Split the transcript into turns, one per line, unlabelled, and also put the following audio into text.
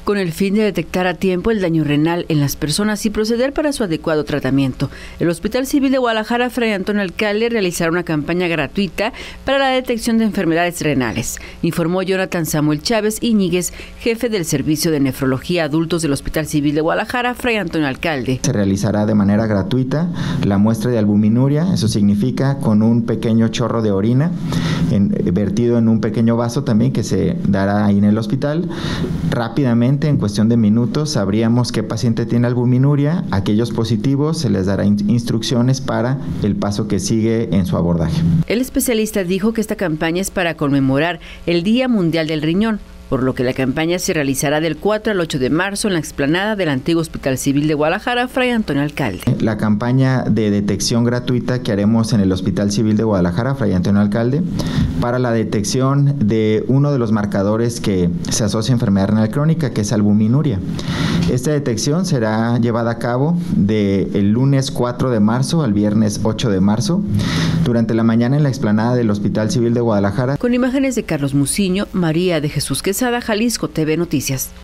con el fin de detectar a tiempo el daño renal en las personas y proceder para su adecuado tratamiento. El Hospital Civil de Guadalajara, Fray Antonio Alcalde, realizará una campaña gratuita para la detección de enfermedades renales, informó Jonathan Samuel Chávez Íñiguez, jefe del Servicio de Nefrología Adultos del Hospital Civil de Guadalajara, Fray Antonio Alcalde.
Se realizará de manera gratuita la muestra de albuminuria, eso significa con un pequeño chorro de orina vertido en un pequeño vaso también que se dará ahí en el hospital. Rápidamente, en cuestión de minutos, sabríamos qué paciente tiene albuminuria. Aquellos positivos se les dará instrucciones para el paso que sigue en su abordaje.
El especialista dijo que esta campaña es para conmemorar el Día Mundial del Riñón, por lo que la campaña se realizará del 4 al 8 de marzo en la explanada del antiguo Hospital Civil de Guadalajara, Fray Antonio Alcalde.
La campaña de detección gratuita que haremos en el Hospital Civil de Guadalajara, Fray Antonio Alcalde, para la detección de uno de los marcadores que se asocia a enfermedad renal crónica, que es albuminuria. Esta detección será llevada a cabo del lunes 4 de marzo al viernes 8 de marzo, durante la mañana en la explanada del Hospital Civil de Guadalajara.
Con imágenes de Carlos Muciño, María de Jesús Quesada, Jalisco TV Noticias.